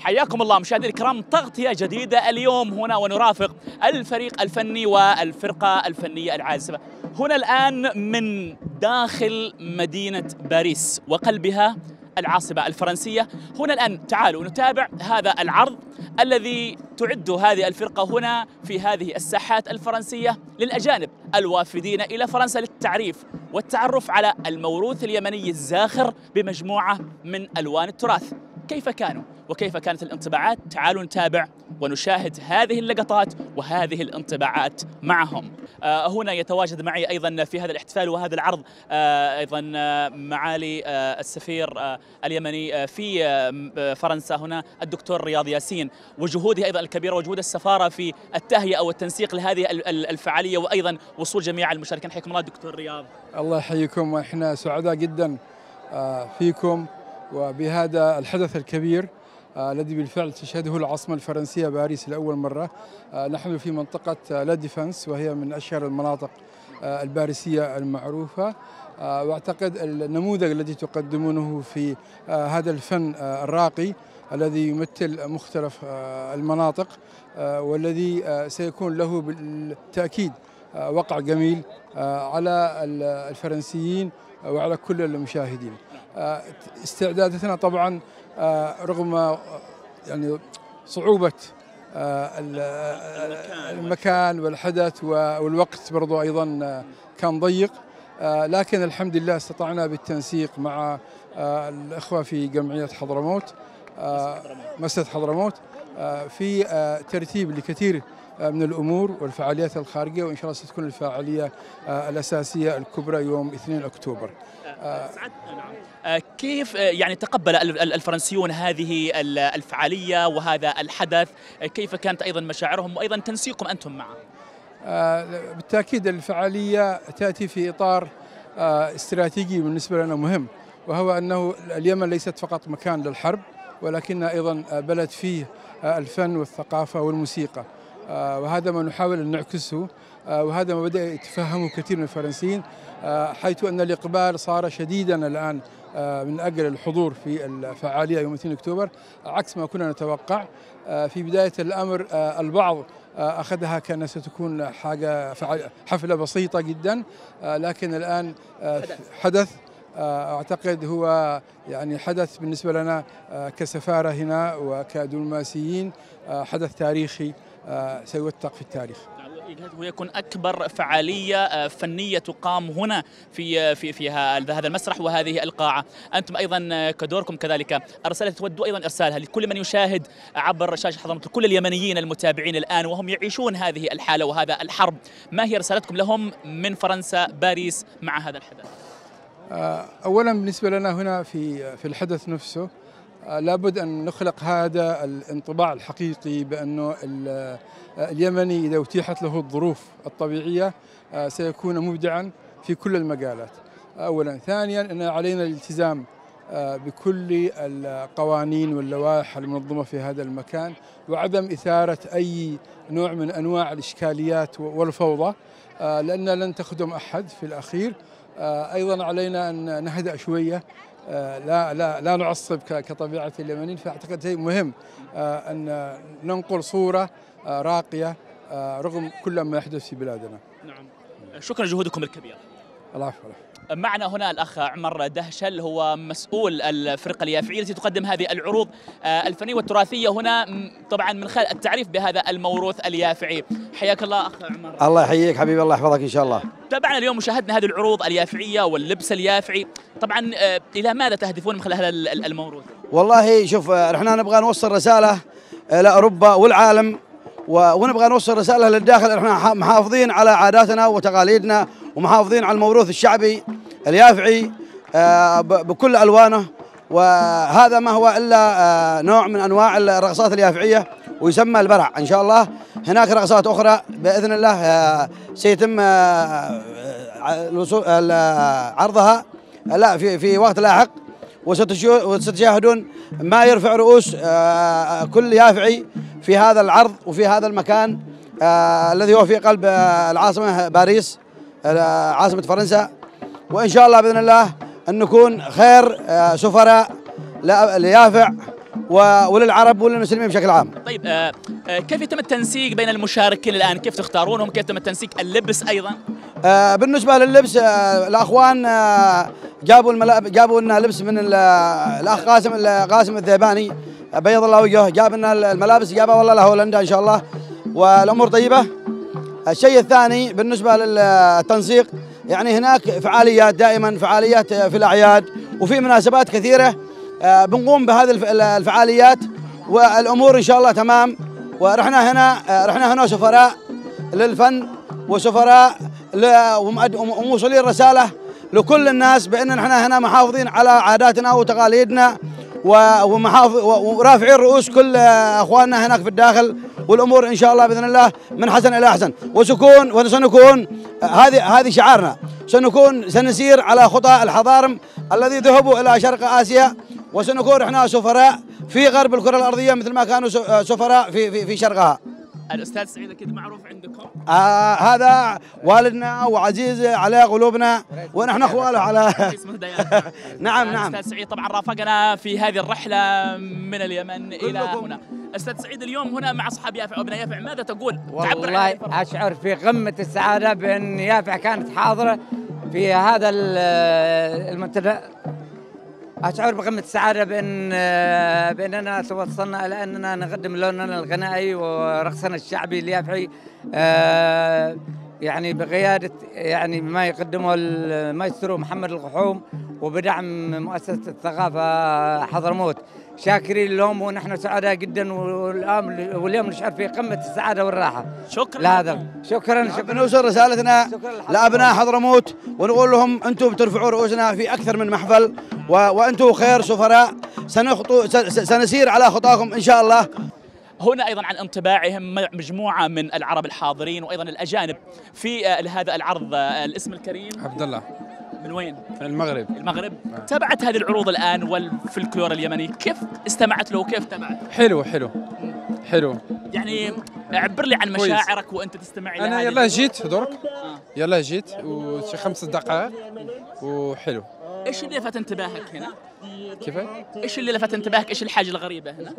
حياكم الله مشاهدينا الكرام، تغطية جديدة اليوم هنا ونرافق الفريق الفني والفرقة الفنية العازفة هنا الآن من داخل مدينة باريس وقلبها العاصمة الفرنسية. هنا الآن تعالوا نتابع هذا العرض الذي تعد هذه الفرقة هنا في هذه الساحات الفرنسية للأجانب الوافدين إلى فرنسا للتعريف والتعرف على الموروث اليمني الزاخر بمجموعة من ألوان التراث. كيف كانوا وكيف كانت الانطباعات؟ تعالوا نتابع ونشاهد هذه اللقطات وهذه الانطباعات معهم. هنا يتواجد معي أيضا في هذا الاحتفال وهذا العرض أيضا معالي السفير اليمني في فرنسا هنا الدكتور رياض ياسين، وجهوده أيضا الكبيرة وجهود السفارة في التهيئة والتنسيق لهذه الفعالية وأيضا وصول جميع المشاركين. حياكم الله دكتور رياض. الله يحييكم، وإحنا سعداء جدا فيكم وبهذا الحدث الكبير الذي بالفعل تشهده العاصمة الفرنسية باريس لأول مرة. نحن في منطقة لا ديفنس وهي من أشهر المناطق الباريسية المعروفة، وأعتقد النموذج الذي تقدمونه في هذا الفن الراقي الذي يمثل مختلف المناطق والذي سيكون له بالتأكيد وقع جميل على الفرنسيين وعلى كل المشاهدين. استعداداتنا طبعا رغم يعني صعوبة المكان والحدث والوقت برضو أيضا كان ضيق، لكن الحمد لله استطعنا بالتنسيق مع الأخوة في جمعية حضرموت مسجد حضرموت في ترتيب لكثير من الأمور والفعاليات الخارجية، وإن شاء الله ستكون الفعالية الأساسية الكبرى يوم 2 أكتوبر. كيف يعني تقبل الفرنسيون هذه الفعالية وهذا الحدث؟ كيف كانت أيضا مشاعرهم وأيضا تنسيقكم أنتم معه؟ بالتأكيد الفعالية تأتي في إطار استراتيجي بالنسبة لنا مهم، وهو أنه اليمن ليست فقط مكان للحرب ولكنها أيضا بلد فيه الفن والثقافة والموسيقى، وهذا ما نحاول أن نعكسه، وهذا ما بدأ يتفهمه كثير من الفرنسيين، حيث أن الإقبال صار شديدا الآن من أجل الحضور في الفعالية يوم 2 أكتوبر عكس ما كنا نتوقع. في بداية الأمر البعض أخذها كأنها ستكون حفلة بسيطة جدا، لكن الآن حدث أعتقد هو يعني حدث بالنسبة لنا كسفارة هنا وكدبلوماسيين، حدث تاريخي سيوثق في التاريخ. ويكون أكبر فعالية فنية تقام هنا في هذا المسرح وهذه القاعة. أنتم أيضا كدوركم كذلك رسالة تودوا أيضا إرسالها لكل من يشاهد عبر شاشة حضرموت، كل اليمنيين المتابعين الآن وهم يعيشون هذه الحالة وهذا الحرب. ما هي رسالتكم لهم من فرنسا باريس مع هذا الحدث؟ أولا بالنسبة لنا هنا في الحدث نفسه لابد أن نخلق هذا الانطباع الحقيقي بأنه اليمني إذا أتيحت له الظروف الطبيعية سيكون مبدعا في كل المجالات. أولا. ثانيا أن علينا الالتزام بكل القوانين واللوائح المنظمة في هذا المكان وعدم إثارة أي نوع من أنواع الإشكاليات والفوضى، لأننا لن تخدم أحد في الأخير. أيضا علينا أن نهدأ شوية، لا نعصب كطبيعة اليمنيين، فأعتقد شيء مهم أن ننقل صورة راقية رغم كل ما يحدث في بلادنا. نعم، شكرا لجهودكم الكبيرة. العفو. معنا هنا الأخ عمر دهشل، هو مسؤول الفرقة اليافعية التي تقدم هذه العروض الفنية والتراثية هنا طبعا من خلال التعريف بهذا الموروث اليافعي. حياك الله أخ عمر. الله يحييك حبيبي، الله يحفظك إن شاء الله. تابعنا اليوم وشاهدنا هذه العروض اليافعية واللبس اليافعي، طبعا إلى ماذا تهدفون من خلال هذا الموروث؟ والله شوف، احنا نبغى نوصل رسالة إلى أوروبا والعالم، ونبغى نوصل رسالة للداخل. احنا محافظين على عاداتنا وتقاليدنا ومحافظين على الموروث الشعبي اليافعي بكل ألوانه، وهذا ما هو إلا نوع من أنواع الرقصات اليافعية ويسمى البرع. إن شاء الله هناك رقصات أخرى بإذن الله سيتم عرضها في وقت لاحق، وستشاهدون ما يرفع رؤوس كل يافعي في هذا العرض وفي هذا المكان الذي هو في قلب العاصمة باريس عاصمة فرنسا. وإن شاء الله بإذن الله أن نكون خير سفراء ليافع وللعرب وللمسلمين بشكل عام. طيب كيف يتم التنسيق بين المشاركين الآن؟ كيف تختارونهم؟ كيف يتم التنسيق؟ اللبس أيضا؟ بالنسبة لللبس الأخوان جابوا لنا لبس من الأخ قاسم الذيباني بيض الله وجهه، جاب لنا الملابس جابها والله لهولندا إن شاء الله، والأمور طيبة. الشيء الثاني بالنسبة للتنسيق، يعني هناك فعاليات دائما، فعاليات في الأعياد وفي مناسبات كثيرة بنقوم بهذه الفعاليات، والأمور إن شاء الله تمام. رحنا هنا سفراء للفن وسفراء وموصلين رسالة لكل الناس بأن احنا هنا محافظين على عاداتنا وتقاليدنا ورافعين رؤوس كل اخواننا هناك في الداخل، والامور ان شاء الله باذن الله من حسن الى احسن، وسنكون هذه شعارنا، سنسير على خطى الحضارم الذي ذهبوا الى شرق اسيا، وسنكون احنا سفراء في غرب الكره الارضيه مثل ما كانوا سفراء في شرقها. الأستاذ سعيد أكيد معروف عندكم؟ هذا والدنا وعزيز على قلوبنا ونحن أخواله على اسمه ديان. نعم. الأستاذ سعيد طبعا رافقنا في هذه الرحلة من اليمن إلى هنا. أستاذ سعيد اليوم هنا مع أصحاب يافع وابن يافع، ماذا تقول؟ والله أشعر في قمة السعادة بأن يافع كانت حاضرة في هذا المنتدى. أشعر بقمة السعادة بأننا توصلنا إلى أننا نقدم لوننا الغنائي ورقصنا الشعبي اليافعي، يعني بقيادة يعني ما يقدمه المايسترو محمد القحوم وبدعم مؤسسة الثقافة حضرموت. شاكرين لهم ونحن سعداء جدا، واليوم نشعر في قمة السعادة والراحة. شكرا لهذا. شكرا. نوصل رسالتنا لأبناء حضرموت ونقول لهم أنتم بترفعوا رؤوسنا في أكثر من محفل، وأنتم خير سفراء، سنسير على خطاكم إن شاء الله. هنا أيضا عن انطباعهم مجموعة من العرب الحاضرين وأيضا الأجانب في هذا العرض. الاسم الكريم عبد الله. من وين؟ من المغرب. المغرب. تابعت هذه العروض الآن والفلكلور اليمني، كيف استمعت له وكيف تابعت؟ حلو. يعني عبر لي عن مشاعرك وأنت تستمع إلى أنا يلا جيت درك. يلا جيت وشي 5 دقائق وحلو. ايش اللي لفت انتباهك هنا؟ كيف؟ ايش اللي لفت انتباهك؟ ايش الحاجة الغريبة هنا؟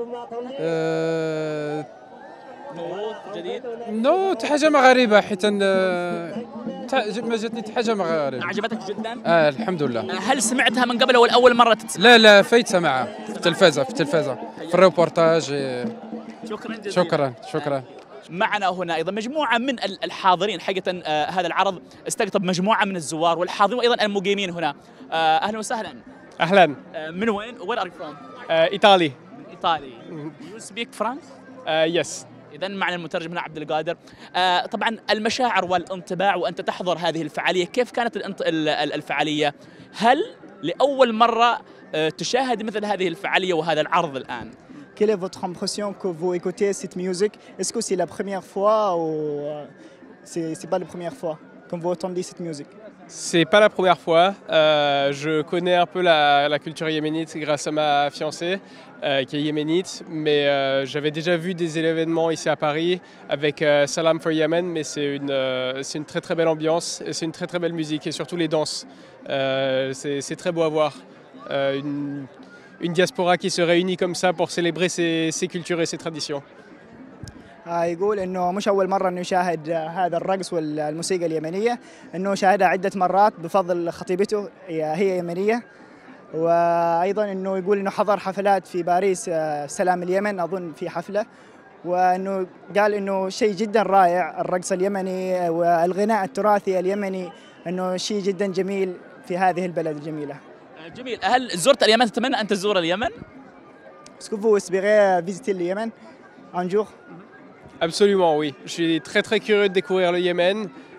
موروث جديد؟ نو حاجة ما غريبة، حيت ما جاتني حاجة ما غريبة. عجبتك جدا؟ الحمد لله. هل سمعتها من قبل أو أول مرة تسمع؟ لا فايت سمعها في التلفازة في الريبورتاج. شكرا جزيلا. شكرا. معنا هنا أيضا مجموعة من الحاضرين، حقيقة هذا العرض استقطب مجموعة من الزوار والحاضرين وأيضا المقيمين هنا. أهلا وسهلا. أهلا. من وين؟ Where are you from? إيطالي. من إيطالي. You speak French? Yes. إذا معنا المترجم هنا عبد القادر. طبعا المشاعر والانطباع وأنت تحضر هذه الفعالية، كيف كانت الفعالية؟ هل لأول مرة تشاهد مثل هذه الفعالية وهذا العرض الآن؟ Quelle est votre impression que vous écoutez cette musique? Est-ce que c'est la première fois ou c'est pas la première fois quand vous entendez cette musique? C'est pas la première fois. Je connais un peu la culture yéménite grâce à ma fiancée qui est yéménite, mais j'avais déjà vu des événements ici à Paris avec Salam for Yemen, mais c'est une très très belle ambiance, et c'est une très très belle musique et surtout les danses. C'est très beau à voir. Une diaspora qui se réunit comme ça pour célébrer ses cultures et ses traditions. يقول انه مش اول مره انه يشاهد هذا الرقص والموسيقى اليمنيه، انه شاهدها عده مرات بفضل خطيبته هي يمنيه، وايضا انه يقول انه حضر حفلات في باريس سلام اليمن اظن في حفله، وانه قال انه شيء جدا رائع الرقص اليمني والغناء التراثي اليمني، انه شيء جدا جميل في هذه البلد الجميله. جميل. هل زرت اليمن؟ تتمنى ان تزور اليمن؟ Est-ce que vous espérez visiter le Yémen un jour? Absolument, oui. Je suis très très curieux de découvrir le Yémen.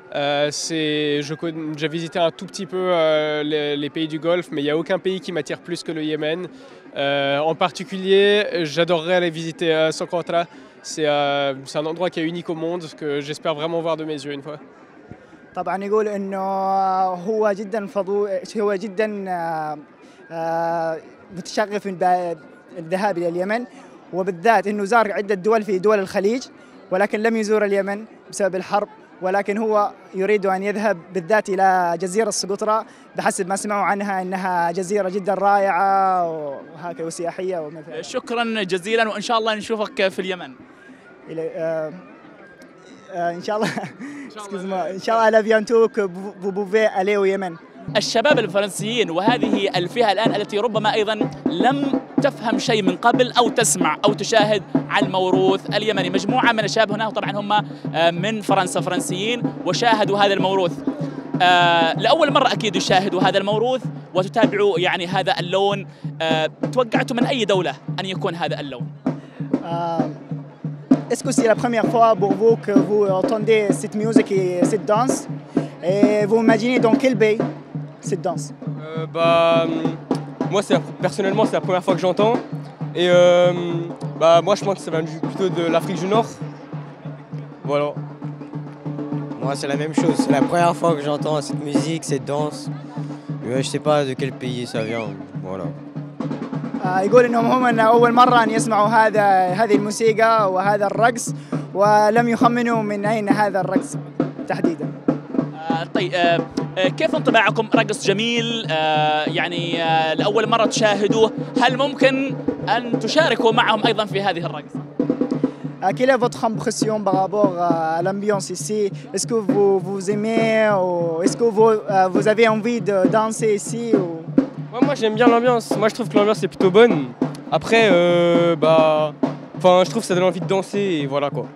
J'ai visité un tout petit peu les pays du Golfe, mais il n'y a aucun pays qui m'attire plus que le Yémen. En particulier, j'adorerais aller visiter Socotra. C'est un endroit qui est unique au monde, que j'espère vraiment voir de mes yeux une fois. طبعا يقول انه هو جدا متشغف بالذهاب الى اليمن، وبالذات انه زار عده دول في دول الخليج، ولكن لم يزور اليمن بسبب الحرب، ولكن هو يريد أن يذهب بالذات إلى جزيرة سقطرى بحسب ما سمعوا عنها أنها جزيرة جدا رائعة وهكذا وسياحية ومثل. شكرا جزيلا، وإن شاء الله نشوفك في اليمن. إن شاء الله. إن شاء الله لافيانتو بوفي أليو يمن. الشباب الفرنسيين، وهذه الفئة الآن التي ربما أيضا لم تفهم شيء من قبل أو تسمع أو تشاهد عن الموروث اليمني. مجموعة من الشباب هنا وطبعا هم من فرنسا، فرنسيين، وشاهدوا هذا الموروث لأول مرة أكيد يشاهدوا هذا الموروث وتتابعوا يعني هذا اللون. توقعتوا من أي دولة أن يكون هذا اللون؟ Est-ce que c'est la première fois pour vous que vous entendez cette musique et cette danse? Et vous imaginez dans quel pays cette danse? Moi, personnellement, c'est la première fois que j'entends. Et moi, je pense que ça vient plutôt de l'Afrique du Nord. Voilà. Moi, c'est la même chose. C'est la première fois que j'entends cette musique, cette danse. Je sais pas de quel pays ça vient. Voilà. يقول انهم هم اول مره ان يسمعوا هذه الموسيقى وهذا الرقص، ولم يخمنوا من اين هذا الرقص تحديدا. طيب كيف انطباعكم؟ رقص جميل، يعني لاول مره تشاهدوه، هل ممكن ان تشاركوا معهم ايضا في هذه الرقصه؟ Quelle est votre impression par rapport à l'ambiance ici? Est-ce que vous aimez ou est-ce que vous avez envie de danser ici ou... Moi j'aime bien l'ambiance. Moi je trouve que l'ambiance est plutôt bonne. Après, je trouve que ça donne envie de danser et voilà quoi.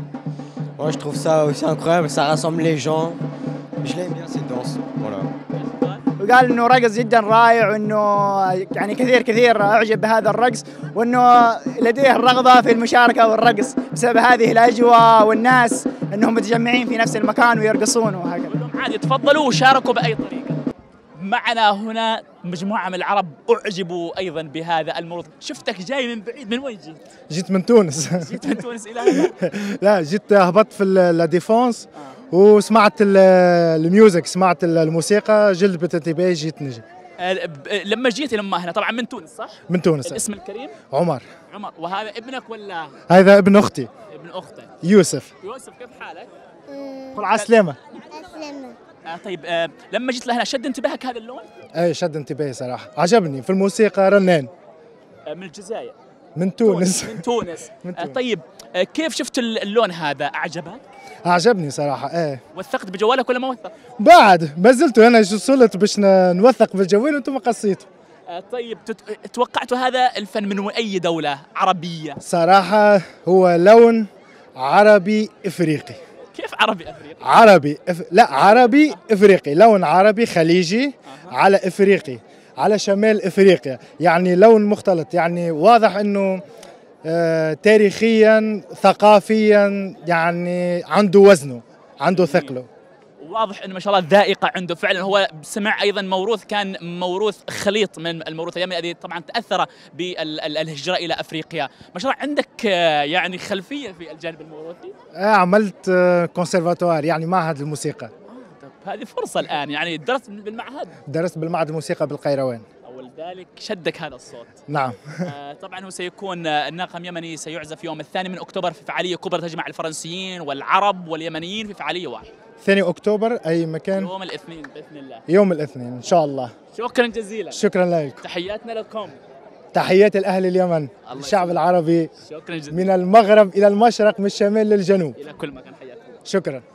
Moi je trouve ça aussi incroyable, ça rassemble les gens. Je l'aime bien cette danse. Voilà. وقال انه رقص جدا رائع، وانه يعني كثير اعجب بهذا الرقص، وانه لديه الرغبه في المشاركه والرقص بسبب هذه الاجواء والناس انهم متجمعين في نفس المكان ويرقصون وهكذا. عادي تفضلوا وشاركوا باي طريقه. معنا هنا مجموعه من العرب اعجبوا ايضا بهذا الموروث. شفتك جاي من بعيد، من وين جيت؟ جيت من تونس. جيت من تونس الى هنا؟ لا، جيت هبطت في لا ديفونس وسمعت الميوزك، سمعت الموسيقى، جلبت انتباهي، جيت نجي. لما جيت لما هنا طبعا من تونس صح؟ من تونس. الاسم الكريم؟ عمر. وهذا ابنك ولا؟ هذا ابن اختي. ابن اختك يوسف. يوسف كيف حالك؟ قل عسلامة. عسلامة. طيب لما جيت لهنا شد انتباهك هذا اللون؟ اي شد انتباهي صراحة، عجبني في الموسيقى رنان. من الجزائر؟ من تونس. من تونس. طيب كيف شفت اللون هذا؟ أعجبك؟ أعجبني صراحة. وثقت بجوالك ولا ما وثقت؟ بعد ما زلت أنا وصلت باش نوثق بالجوال وأنتم قصيتوا. طيب توقعتوا هذا الفن من أي دولة عربية؟ صراحة هو لون عربي إفريقي. كيف عربي أفريقي؟ عربي إفريقي، لون عربي خليجي على إفريقي، على شمال إفريقيا، يعني لون مختلط، يعني واضح أنه تاريخيا ثقافيا يعني عنده وزنه، عنده ثقله. واضح انه ما شاء الله الذائقه عنده فعلا. هو سمع ايضا موروث كان موروث خليط من الموروث اليمني الذي طبعا تاثر بالهجره الى افريقيا. ما شاء الله عندك يعني خلفيه في الجانب الموروثي. عملت كونسرفاتوار يعني معهد الموسيقى. هذه فرصه الان، يعني درست بالمعهد؟ درست بالمعهد الموسيقى بالقيروان. ولذلك شدك هذا الصوت. نعم. طبعا هو سيكون الناقم يمني سيعزف يوم 2 أكتوبر في فعاليه كبرى تجمع الفرنسيين والعرب واليمنيين في فعاليه واحده. 2 أكتوبر أي مكان؟ يوم الاثنين بإذن الله. يوم الاثنين إن شاء الله. شكرا جزيلا. شكرا لك. تحياتنا لكم. تحيات الأهل اليمن، الشعب العربي. شكرا جزيلا. من المغرب إلى المشرق، من الشمال للجنوب. إلى كل مكان حياكم. شكرا.